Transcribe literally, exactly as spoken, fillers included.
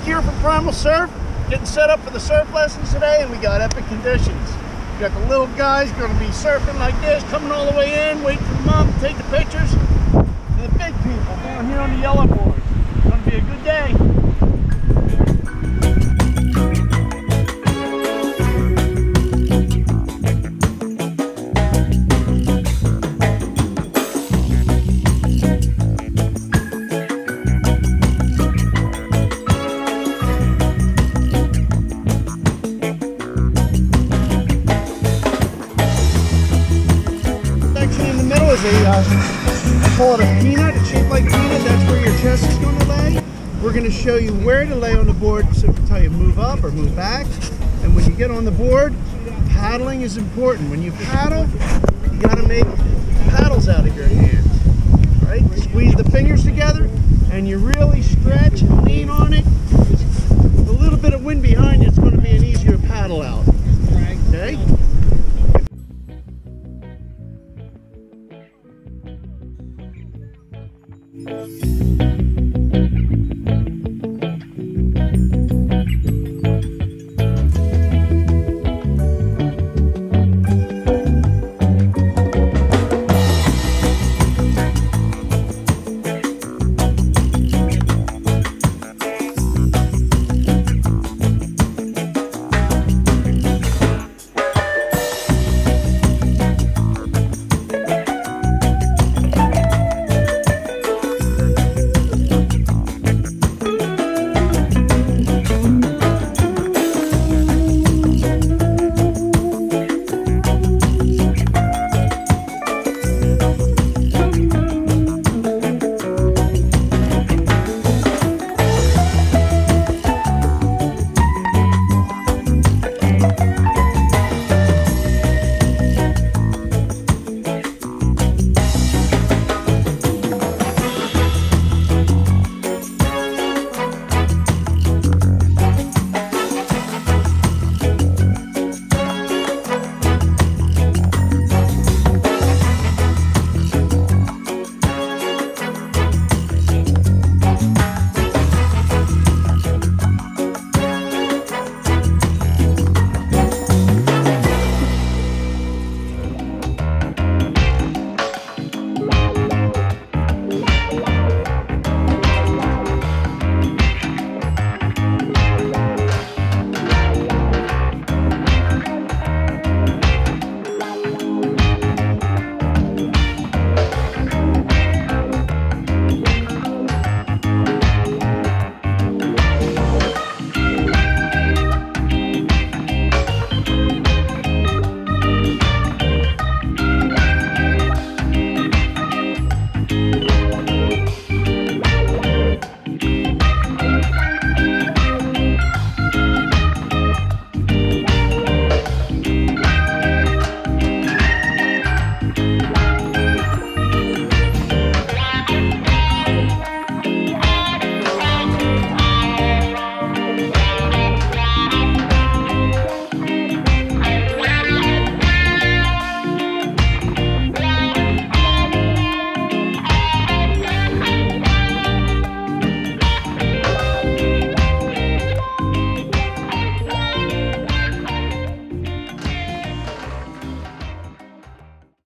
Mike here from Primal Surf, getting set up for the surf lessons today, and we got epic conditions. We got the little guys going to be surfing like this, coming all the way in, waiting for the mom to take the pictures. And the big people down here on the yellow boards. It's going to be a good day. Is a, uh, I call it a peanut. It's shaped like a peanut. That's where your chest is going to lay. We're going to show you where to lay on the board, so we can tell you move up or move back. And when you get on the board, paddling is important. When you paddle, you got to make paddles out of your hands. Right? Squeeze the fingers together, and you really stretch and lean on it.